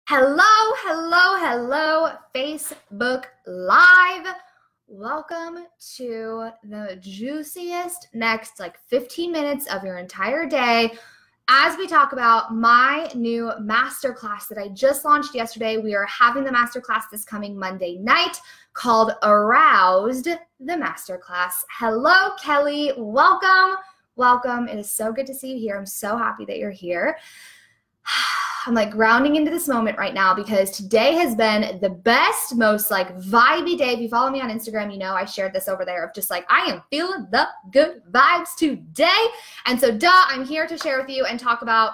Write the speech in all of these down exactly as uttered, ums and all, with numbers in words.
Hello, hello, hello, Facebook Live. Welcome to the juiciest next like fifteen minutes of your entire day as we talk about my new masterclass that I just launched yesterday. We are having the masterclass this coming Monday night called Aroused, the Masterclass. Hello, Kelly. Welcome. Welcome. It is so good to see you here. I'm so happy that you're here. I'm like grounding into this moment right now because today has been the best, most like vibey day. If you follow me on Instagram, you know I shared this over there of just like, I am feeling the good vibes today. And so duh, I'm here to share with you and talk about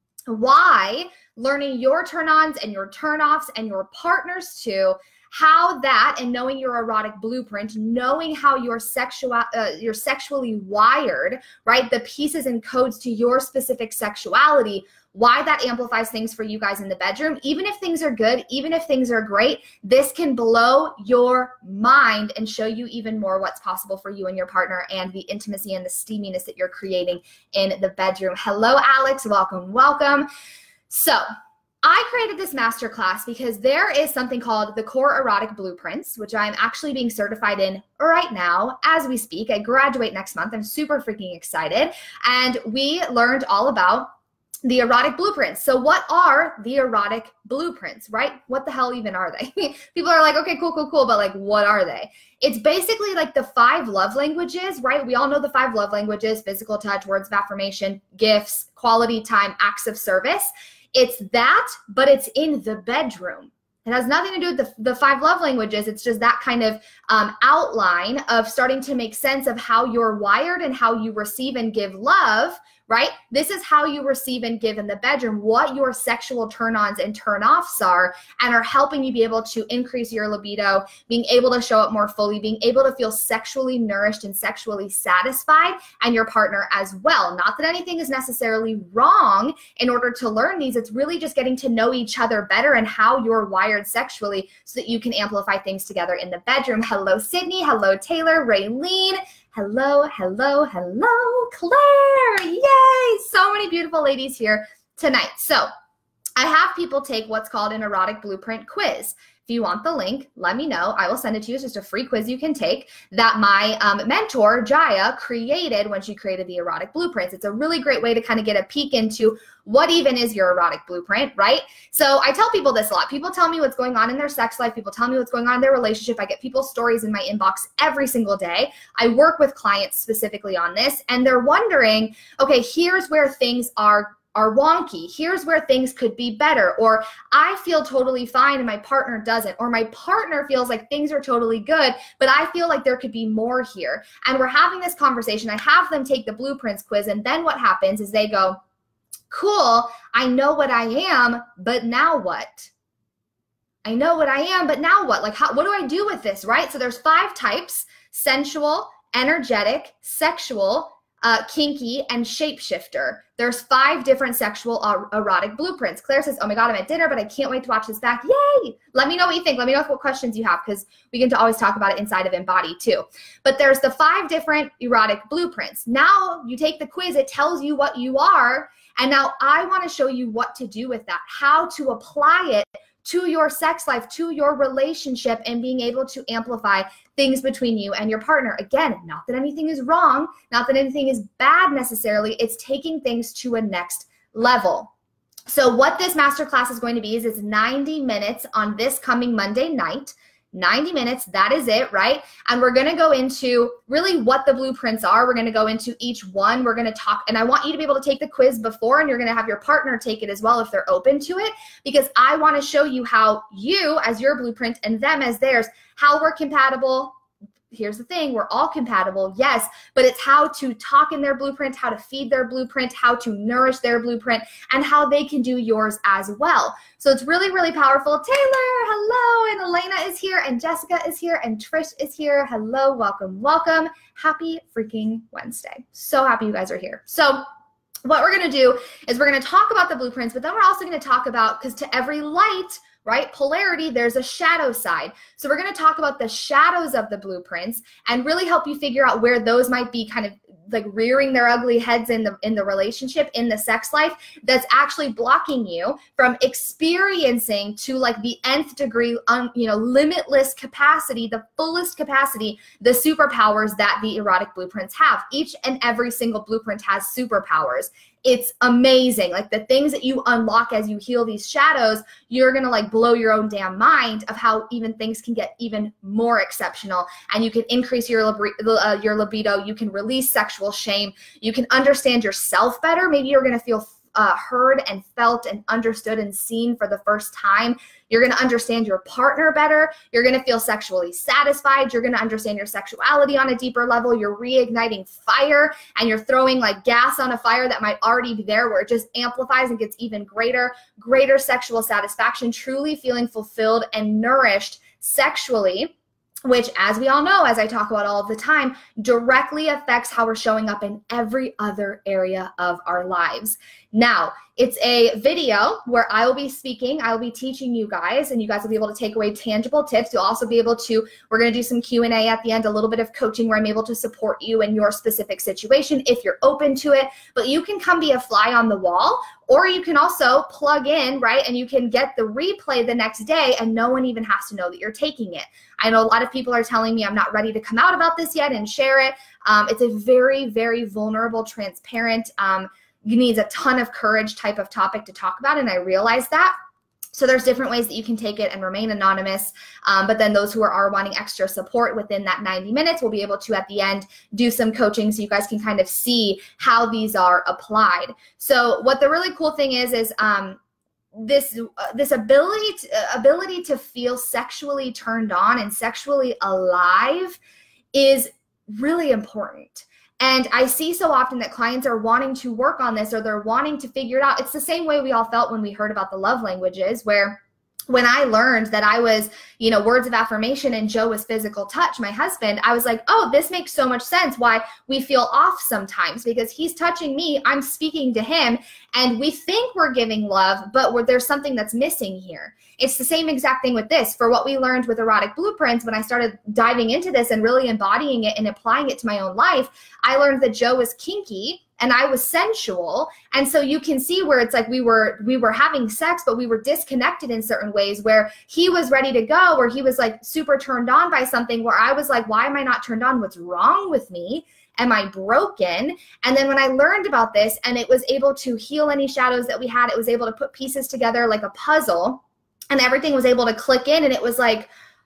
why learning your turn-ons and your turn-offs and your partners too, how that and knowing your erotic blueprint, knowing how you're sexual, uh, you're sexually wired, right? The pieces and codes to your specific sexuality, why that amplifies things for you guys in the bedroom. Even if things are good, even if things are great, this can blow your mind and show you even more what's possible for you and your partner and the intimacy and the steaminess that you're creating in the bedroom. Hello, Alex. Welcome, welcome. So I created this masterclass because there is something called the Core Erotic Blueprints, which I'm actually being certified in right now as we speak. I graduate next month. I'm super freaking excited. And we learned all about the erotic blueprints. So what are the erotic blueprints, right? What the hell even are they? People are like, okay, cool, cool, cool, but like, what are they? It's basically like the five love languages, right? We all know the five love languages: physical touch, words of affirmation, gifts, quality time, acts of service. It's that, but it's in the bedroom. It has nothing to do with the, the five love languages. It's just that kind of um, outline of starting to make sense of how you're wired and how you receive and give love, right? This is how you receive and give in the bedroom, what your sexual turn-ons and turn-offs are, and are helping you be able to increase your libido, being able to show up more fully, being able to feel sexually nourished and sexually satisfied, and your partner as well. Not that anything is necessarily wrong in order to learn these. It's really just getting to know each other better and how you're wired sexually so that you can amplify things together in the bedroom. Hello, Sydney. Hello, Taylor. Raylene. Hello, hello, hello, Claire. Yay! So many beautiful ladies here tonight. So I have people take what's called an erotic blueprint quiz. If you want the link, let me know. I will send it to you. It's just a free quiz you can take that my um, mentor, Jaya, created when she created the erotic blueprints. It's a really great way to kind of get a peek into what even is your erotic blueprint, right? So I tell people this a lot. People tell me what's going on in their sex life. People tell me what's going on in their relationship. I get people's stories in my inbox every single day. I work with clients specifically on this, and they're wondering, okay, here's where things are are wonky. Here's where things could be better. Or I feel totally fine and my partner doesn't. Or my partner feels like things are totally good, but I feel like there could be more here. And we're having this conversation. I have them take the blueprints quiz, and then what happens is they go, cool, I know what I am, but now what? I know what I am, but now what? Like, how, what do I do with this, right? So there's five types: sensual, energetic, sexual, Uh, kinky, and shapeshifter. There's five different sexual uh, erotic blueprints. Claire says, oh my God, I'm at dinner, but I can't wait to watch this back. Yay! Let me know what you think. Let me know what questions you have, because we can always talk about it inside of Embody too. But there's the five different erotic blueprints. Now you take the quiz, it tells you what you are, and now I want to show you what to do with that, how to apply it to your sex life, to your relationship, and being able to amplify things between you and your partner. Again, not that anything is wrong, not that anything is bad necessarily, it's taking things to a next level. So what this masterclass is going to be is it's ninety minutes on this coming Monday night. ninety minutes, that is it, right? And we're gonna go into really what the blueprints are. We're gonna go into each one. We're gonna talk, and I want you to be able to take the quiz before, and you're gonna have your partner take it as well if they're open to it, because I wanna show you how you as your blueprint and them as theirs, how we're compatible. Here's the thing, we're all compatible, yes, but it's how to talk in their blueprint, how to feed their blueprint, how to nourish their blueprint, and how they can do yours as well. So it's really, really powerful. Taylor, hello, and Elena is here, and Jessica is here, and Trish is here. Hello, welcome, welcome. Happy freaking Wednesday. So happy you guys are here. So what we're gonna do is we're gonna talk about the blueprints, but then we're also gonna talk about, because to every light, right, polarity, there's a shadow side. So we're going to talk about the shadows of the blueprints and really help you figure out where those might be kind of like rearing their ugly heads in the in the relationship, in the sex life, that's actually blocking you from experiencing to like the nth degree, um, you know, limitless capacity, the fullest capacity, the superpowers that the erotic blueprints have. Each and every single blueprint has superpowers. It's amazing. Like the things that you unlock as you heal these shadows, you're going to like blow your own damn mind of how even things can get even more exceptional, and you can increase your, uh, your libido. You can release sexual shame. You can understand yourself better. Maybe you're going to feel Uh, heard and felt and understood and seen for the first time. You're going to understand your partner better. You're going to feel sexually satisfied. You're going to understand your sexuality on a deeper level. You're reigniting fire, and you're throwing like gas on a fire that might already be there, where it just amplifies and gets even greater, greater sexual satisfaction, truly feeling fulfilled and nourished sexually, which, as we all know, as I talk about all of the time, directly affects how we're showing up in every other area of our lives. Now, it's a video where I will be speaking, I will be teaching you guys, and you guys will be able to take away tangible tips. You'll also be able to, we're going to do some Q and A at the end, a little bit of coaching where I'm able to support you in your specific situation if you're open to it. But you can come be a fly on the wall, or you can also plug in, right, and you can get the replay the next day and no one even has to know that you're taking it. I know a lot of people are telling me I'm not ready to come out about this yet and share it. Um, it's a very, very vulnerable, transparent, um, you need a ton of courage type of topic to talk about, and I realize that. So there's different ways that you can take it and remain anonymous, um, but then those who are, are wanting extra support within that ninety minutes will be able to, at the end, do some coaching so you guys can kind of see how these are applied. So what the really cool thing is, is um, this uh, this ability to, uh, ability to feel sexually turned on and sexually alive is really important. And I see so often that clients are wanting to work on this, or they're wanting to figure it out. It's the same way we all felt when we heard about the love languages, where when I learned that I was, you know, words of affirmation and Joe was physical touch, my husband, I was like, oh, this makes so much sense why we feel off sometimes, because he's touching me, I'm speaking to him, and we think we're giving love, but we're, there's something that's missing here. It's the same exact thing with this. For what we learned with erotic blueprints, when I started diving into this and really embodying it and applying it to my own life, I learned that Joe was kinky and I was sensual. And so you can see where it's like we were we were having sex, but we were disconnected in certain ways, where he was ready to go, where he was like super turned on by something, where I was like, why am I not turned on? What's wrong with me? Am I broken? And then when I learned about this and it was able to heal any shadows that we had, it was able to put pieces together like a puzzle, and everything was able to click in, and it was like,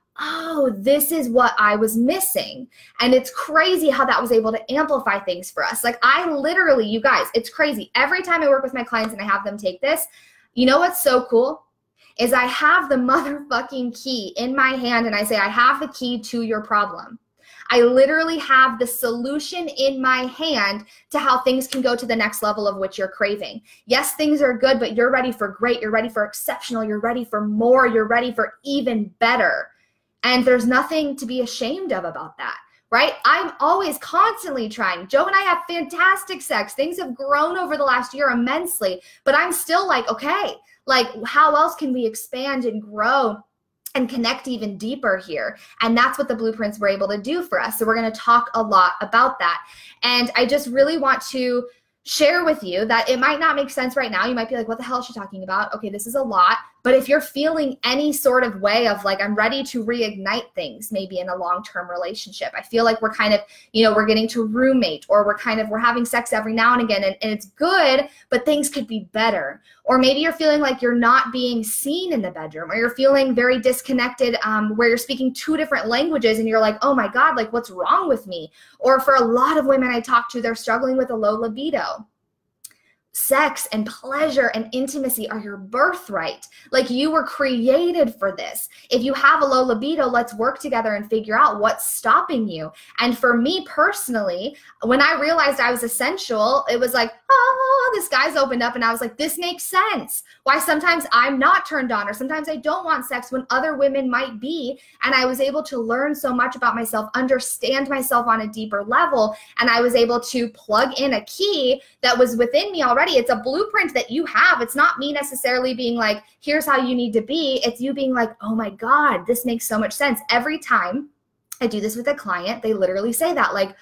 oh, this is what I was missing. And it's crazy how that was able to amplify things for us. Like I literally, you guys, it's crazy. Every time I work with my clients and I have them take this, you know what's so cool? Is I have the motherfucking key in my hand and I say, I have the key to your problem. I literally have the solution in my hand to how things can go to the next level of what you're craving. Yes, things are good, but you're ready for great. You're ready for exceptional. You're ready for more. You're ready for even better. And there's nothing to be ashamed of about that, right? I'm always constantly trying. Joe and I have fantastic sex. Things have grown over the last year immensely, but I'm still like, okay, like how else can we expand and grow and connect even deeper here? And that's what the blueprints were able to do for us. So we're going to talk a lot about that. And I just really want to share with you that it might not make sense right now. You might be like, what the hell is she talking about? Okay, this is a lot. But if you're feeling any sort of way of like, I'm ready to reignite things, maybe in a long-term relationship, I feel like we're kind of, you know, we're getting to roommate, or we're kind of, we're having sex every now and again, and, and it's good, but things could be better. Or maybe you're feeling like you're not being seen in the bedroom, or you're feeling very disconnected, um, where you're speaking two different languages and you're like, oh my God, like what's wrong with me? Or for a lot of women I talk to, they're struggling with a low libido. Sex and pleasure and intimacy are your birthright. Like you were created for this. If you have a low libido, let's work together and figure out what's stopping you. And for me personally, when I realized I was essential, it was like, oh, the skies opened up and I was like, this makes sense. Why sometimes I'm not turned on, or sometimes I don't want sex when other women might be. And I was able to learn so much about myself, understand myself on a deeper level. And I was able to plug in a key that was within me already. It's a blueprint that you have. It's not me necessarily being like, here's how you need to be. It's you being like, oh my God, this makes so much sense. Every time I do this with a client, they literally say that, like,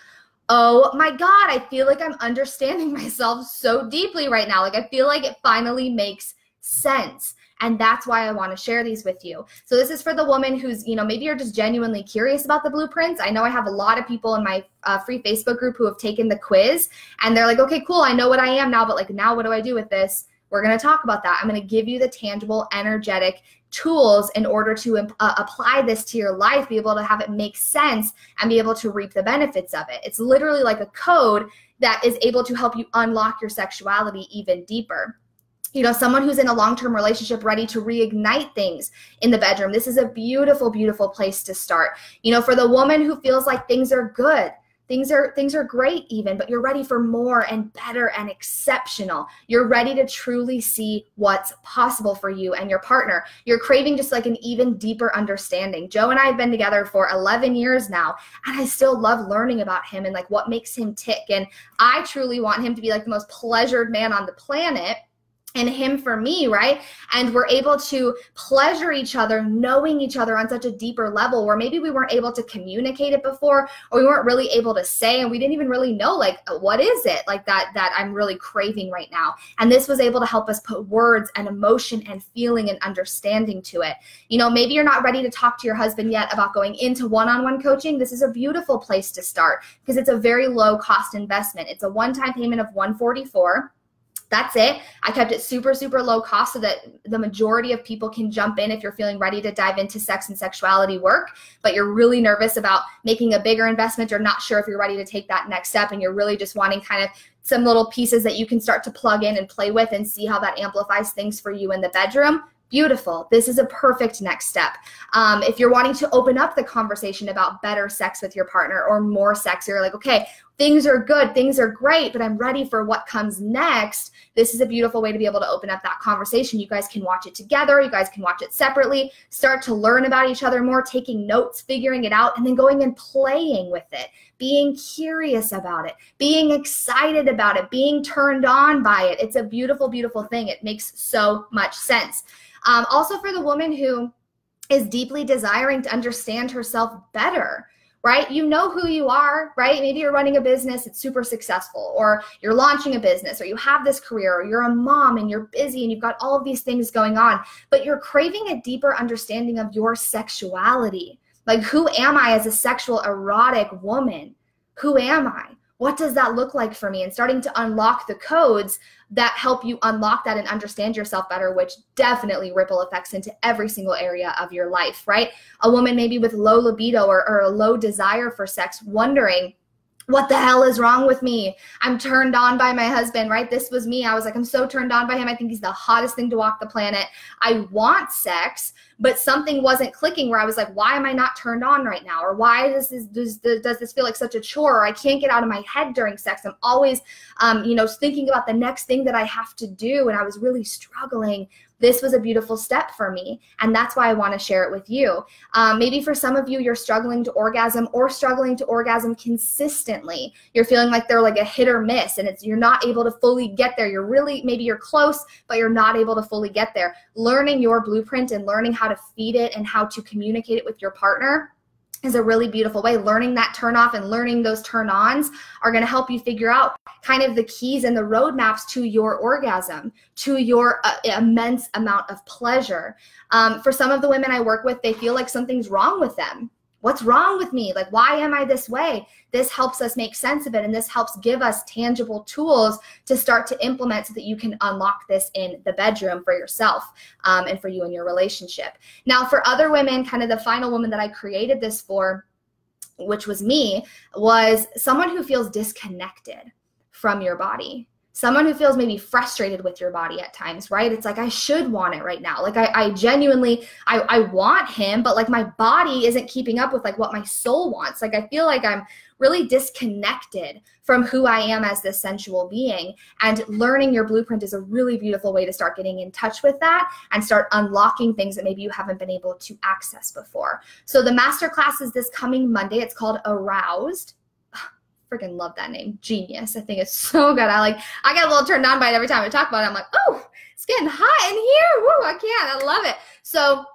oh my God, I feel like I'm understanding myself so deeply right now. Like I feel like it finally makes sense. And that's why I want to share these with you. So this is for the woman who's, you know, maybe you're just genuinely curious about the blueprints. I know I have a lot of people in my uh, free Facebook group who have taken the quiz and they're like, okay, cool. I know what I am now, but like, now what do I do with this? We're going to talk about that. I'm going to give you the tangible, energetic tools in order to uh, apply this to your life, be able to have it make sense and be able to reap the benefits of it. It's literally like a code that is able to help you unlock your sexuality even deeper. You know, someone who's in a long-term relationship ready to reignite things in the bedroom. This is a beautiful, beautiful place to start. You know, for the woman who feels like things are good, things are things are great even, but you're ready for more and better and exceptional. You're ready to truly see what's possible for you and your partner. You're craving just like an even deeper understanding. Joe and I have been together for eleven years now, and I still love learning about him and like what makes him tick. And I truly want him to be like the most pleasured man on the planet. And him for me, right? And we're able to pleasure each other, knowing each other on such a deeper level where maybe we weren't able to communicate it before, or we weren't really able to say, and we didn't even really know, like, what is it like that that I'm really craving right now? And this was able to help us put words and emotion and feeling and understanding to it. You know, maybe you're not ready to talk to your husband yet about going into one-on-one coaching. This is a beautiful place to start because it's a very low cost investment. It's a one-time payment of one hundred forty-four dollars. That's it. I kept it super, super low cost so that the majority of people can jump in if you're feeling ready to dive into sex and sexuality work, but you're really nervous about making a bigger investment or not sure if you're ready to take that next step, and you're really just wanting kind of some little pieces that you can start to plug in and play with and see how that amplifies things for you in the bedroom. Beautiful. This is a perfect next step. Um, if you're wanting to open up the conversation about better sex with your partner or more sex, you're like, okay, things are good, things are great, but I'm ready for what comes next. This is a beautiful way to be able to open up that conversation. You guys can watch it together. You guys can watch it separately, start to learn about each other more, taking notes, figuring it out, and then going and playing with it, being curious about it, being excited about it, being turned on by it. It's a beautiful, beautiful thing. It makes so much sense. Um, also for the woman who is deeply desiring to understand herself better, right? You know who you are, right? Maybe you're running a business, it's super successful, or you're launching a business, or you have this career, or you're a mom and you're busy and you've got all of these things going on, but you're craving a deeper understanding of your sexuality. Like, who am I as a sexual, erotic woman? Who am I? What does that look like for me? And starting to unlock the codes that help you unlock that and understand yourself better, which definitely ripple effects into every single area of your life, right? A woman maybe with low libido or, or a low desire for sex, wondering, what the hell is wrong with me? I'm turned on by my husband, right? This was me. I was like, I'm so turned on by him. I think he's the hottest thing to walk the planet. I want sex, but something wasn't clicking where I was like, why am I not turned on right now? Or why does this, does, does this feel like such a chore? Or I can't get out of my head during sex. I'm always, um, you know, thinking about the next thing that I have to do. And I was really struggling. This was a beautiful step for me, and that's why I want to share it with you. Um, maybe for some of you, you're struggling to orgasm or struggling to orgasm consistently. You're feeling like they're like a hit or miss, and it's you're not able to fully get there. You're really, maybe you're close, but you're not able to fully get there. Learning your blueprint and learning how to feed it and how to communicate it with your partner is a really beautiful way. Learning that turn off and learning those turn ons are going to help you figure out kind of the keys and the roadmaps to your orgasm, to your uh, immense amount of pleasure. Um, for some of the women I work with, they feel like something's wrong with them. What's wrong with me? Like, why am I this way? This helps us make sense of it, and this helps give us tangible tools to start to implement so that you can unlock this in the bedroom for yourself um, and for you and your relationship. Now, for other women, kind of the final woman that I created this for, which was me, was someone who feels disconnected from your body. Someone who feels maybe frustrated with your body at times, right? It's like, I should want it right now. Like I, I genuinely, I, I want him, but like my body isn't keeping up with like what my soul wants. Like I feel like I'm really disconnected from who I am as this sensual being. And learning your blueprint is a really beautiful way to start getting in touch with that and start unlocking things that maybe you haven't been able to access before. So the masterclass is this coming Monday. It's called Aroused. Freaking love that name. Genius. I think it's so good. I like, I get a little turned on by it every time I talk about it. I'm like, oh, it's getting hot in here. Woo, I can't. I love it. So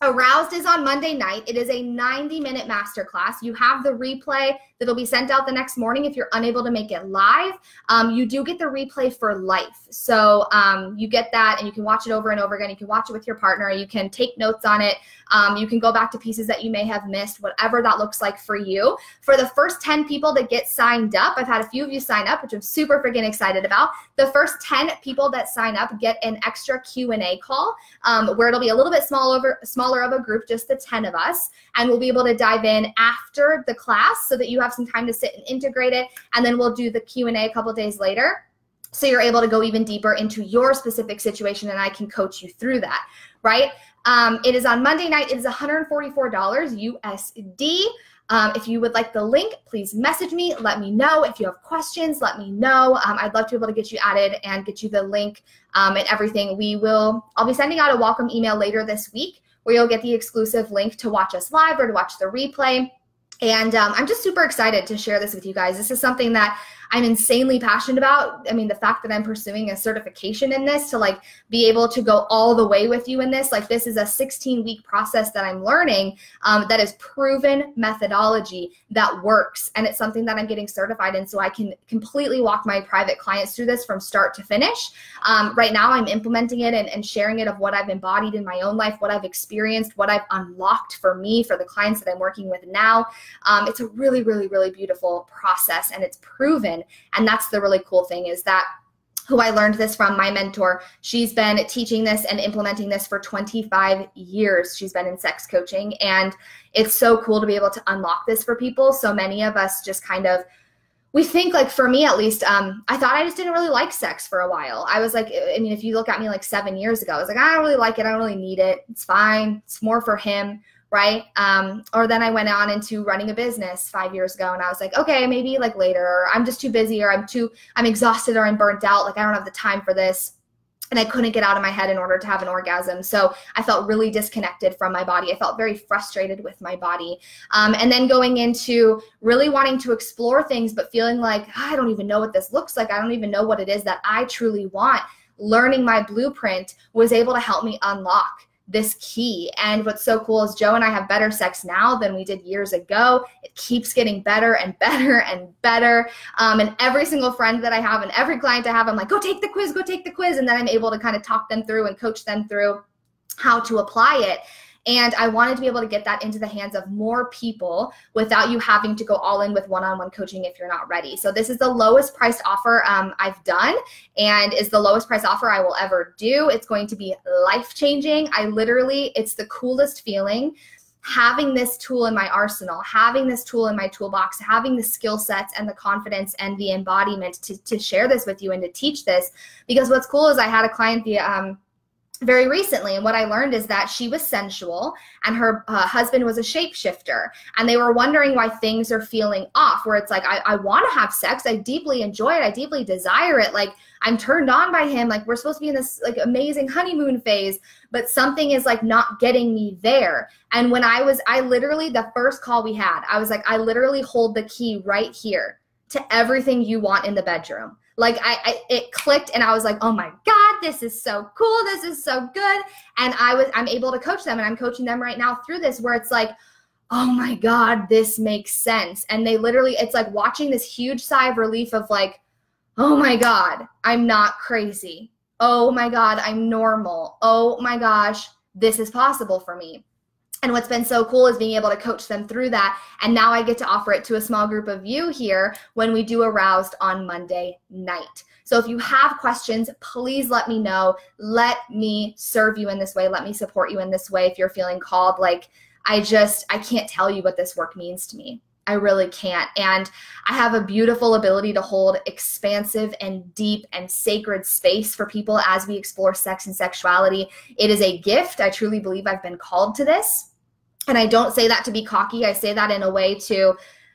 Aroused is on Monday night. It is a ninety minute masterclass. You have the replay that'll be sent out the next morning if you're unable to make it live. Um, you do get the replay for life. So um, you get that and you can watch it over and over again. You can watch it with your partner. You can take notes on it. Um, you can go back to pieces that you may have missed, whatever that looks like for you. For the first ten people that get signed up, I've had a few of you sign up, which I'm super freaking excited about. The first ten people that sign up get an extra Q and A call um, where it'll be a little bit small over, smaller of a group, just the ten of us, and we'll be able to dive in after the class so that you have some time to sit and integrate it, and then we'll do the Q and A a couple days later. So you're able to go even deeper into your specific situation, and I can coach you through that, right? Um, it is on Monday night. It is one hundred forty-four dollars U S D. Um, if you would like the link, please message me. Let me know. If you have questions, let me know. Um, I'd love to be able to get you added and get you the link um, and everything. We will, I'll be sending out a welcome email later this week where you'll get the exclusive link to watch us live or to watch the replay. And um, I'm just super excited to share this with you guys. This is something that I'm insanely passionate about. I mean, the fact that I'm pursuing a certification in this to like be able to go all the way with you in this, like this is a sixteen week process that I'm learning um, that is proven methodology that works. And it's something that I'm getting certified in so I can completely walk my private clients through this from start to finish. Um, right now I'm implementing it and, and sharing it of what I've embodied in my own life, what I've experienced, what I've unlocked for me, for the clients that I'm working with now. Um, it's a really, really, really beautiful process and it's proven. And that's the really cool thing is that who I learned this from, my mentor, she's been teaching this and implementing this for twenty-five years. She's been in sex coaching, and it's so cool to be able to unlock this for people. So many of us just kind of, we think, like for me at least, um, I thought I just didn't really like sex for a while. I was like, I mean, if you look at me like seven years ago, I was like, I don't really like it. I don't really need it. It's fine. It's more for him. Right? Um, or then I went on into running a business five years ago and I was like, okay, maybe like later, or I'm just too busy, or I'm too, I'm exhausted, or I'm burnt out. Like I don't have the time for this. And I couldn't get out of my head in order to have an orgasm. So I felt really disconnected from my body. I felt very frustrated with my body. Um, and then going into really wanting to explore things, but feeling like, I don't even know what this looks like. I don't even know what it is that I truly want. Learning my blueprint was able to help me unlock this key. And what's so cool is Joe and I have better sex now than we did years ago. It keeps getting better and better and better. Um, and every single friend that I have and every client I have, I'm like, go take the quiz, go take the quiz. And then I'm able to kind of talk them through and coach them through how to apply it. And I wanted to be able to get that into the hands of more people without you having to go all in with one-on-one coaching if you're not ready. So this is the lowest priced offer um, I've done, and is the lowest price offer I will ever do. It's going to be life-changing. I literally, it's the coolest feeling having this tool in my arsenal, having this tool in my toolbox, having the skill sets and the confidence and the embodiment to, to share this with you and to teach this. Because what's cool is I had a client the um, very recently, and what I learned is that she was sensual and her uh, husband was a shapeshifter, and they were wondering why things are feeling off, where it's like, I, I want to have sex, I deeply enjoy it, I deeply desire it, like I'm turned on by him, like we're supposed to be in this like amazing honeymoon phase, but something is like not getting me there. And when I was, I literally, the first call we had, I was like, I literally hold the key right here to everything you want in the bedroom. Like I, I, it clicked and I was like, oh my God, this is so cool. This is so good. And I was, I'm able to coach them, and I'm coaching them right now through this where it's like, oh my God, this makes sense. And they literally, it's like watching this huge sigh of relief of like, oh my God, I'm not crazy. Oh my God, I'm normal. Oh my gosh, this is possible for me. And what's been so cool is being able to coach them through that. And now I get to offer it to a small group of you here when we do Aroused on Monday night. So if you have questions, please let me know. Let me serve you in this way. Let me support you in this way. If you're feeling called, like I just, I can't tell you what this work means to me. I really can't. And I have a beautiful ability to hold expansive and deep and sacred space for people as we explore sex and sexuality. It is a gift. I truly believe I've been called to this. And I don't say that to be cocky. I say that in a way to,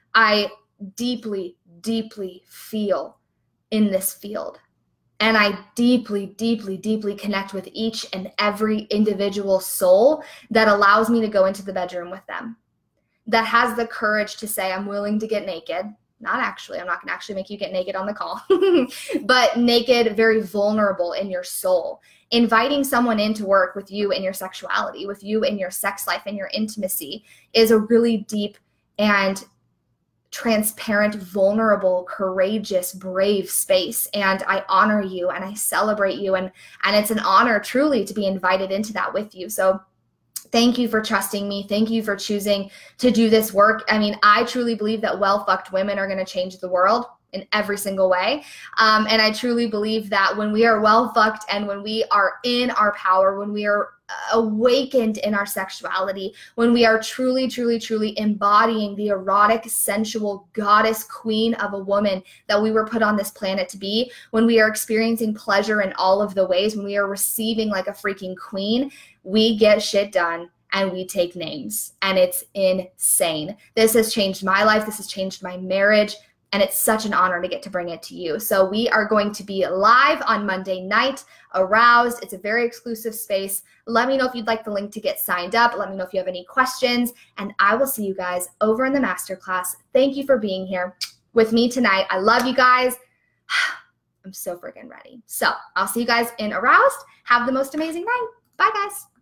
I deeply, deeply feel in this field. And I deeply, deeply, deeply connect with each and every individual soul that allows me to go into the bedroom with them, that has the courage to say, I'm willing to get naked. not actually, I'm not going to actually make you get naked on the call, but naked, very vulnerable in your soul. Inviting someone in to work with you in your sexuality, with you in your sex life and your intimacy is a really deep and transparent, vulnerable, courageous, brave space. And I honor you and I celebrate you. And, and it's an honor truly to be invited into that with you. So thank you for trusting me. Thank you for choosing to do this work. I mean, I truly believe that well-fucked women are going to change the world in every single way. Um, and I truly believe that when we are well-fucked and when we are in our power, when we are awakened in our sexuality, when we are truly, truly, truly embodying the erotic, sensual goddess queen of a woman that we were put on this planet to be, when we are experiencing pleasure in all of the ways, when we are receiving like a freaking queen, we get shit done and we take names. And it's insane. This has changed my life. This has changed my marriage. And it's such an honor to get to bring it to you. So we are going to be live on Monday night, Aroused. It's a very exclusive space. Let me know if you'd like the link to get signed up. Let me know if you have any questions. And I will see you guys over in the masterclass. Thank you for being here with me tonight. I love you guys. I'm so freaking ready. So I'll see you guys in Aroused. Have the most amazing night. Bye, guys.